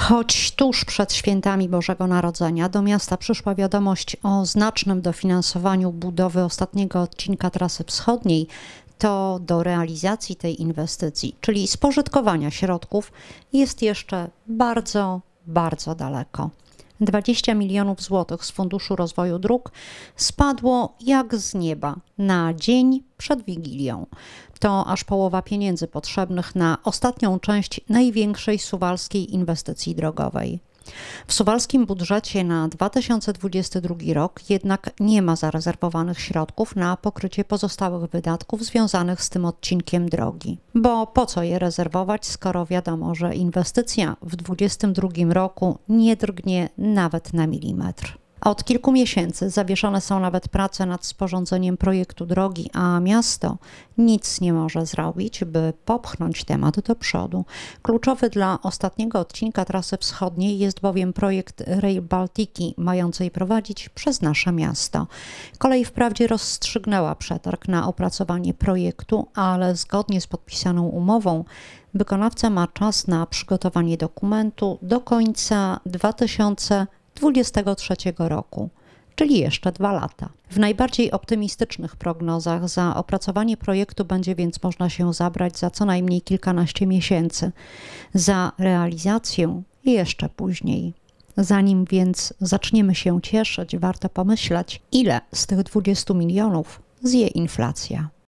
Choć tuż przed świętami Bożego Narodzenia do miasta przyszła wiadomość o znacznym dofinansowaniu budowy ostatniego odcinka trasy wschodniej, to do realizacji tej inwestycji, czyli spożytkowania środków, jest jeszcze bardzo, bardzo daleko. 20 milionów złotych z Funduszu Rozwoju Dróg spadło jak z nieba na dzień przed Wigilią. To aż połowa pieniędzy potrzebnych na ostatnią część największej suwalskiej inwestycji drogowej. W suwalskim budżecie na 2022 rok jednak nie ma zarezerwowanych środków na pokrycie pozostałych wydatków związanych z tym odcinkiem drogi. Bo po co je rezerwować, skoro wiadomo, że inwestycja w 2022 roku nie drgnie nawet na milimetr. Od kilku miesięcy zawieszone są nawet prace nad sporządzeniem projektu drogi, a miasto nic nie może zrobić, by popchnąć temat do przodu. Kluczowy dla ostatniego odcinka trasy wschodniej jest bowiem projekt Rail Baltiki, mającej prowadzić przez nasze miasto. Kolej wprawdzie rozstrzygnęła przetarg na opracowanie projektu, ale zgodnie z podpisaną umową wykonawca ma czas na przygotowanie dokumentu do końca 2023 roku, czyli jeszcze 2 lata. W najbardziej optymistycznych prognozach za opracowanie projektu będzie więc można się zabrać za co najmniej kilkanaście miesięcy, za realizację jeszcze później. Zanim więc zaczniemy się cieszyć, warto pomyśleć, ile z tych 20 milionów zje inflacja.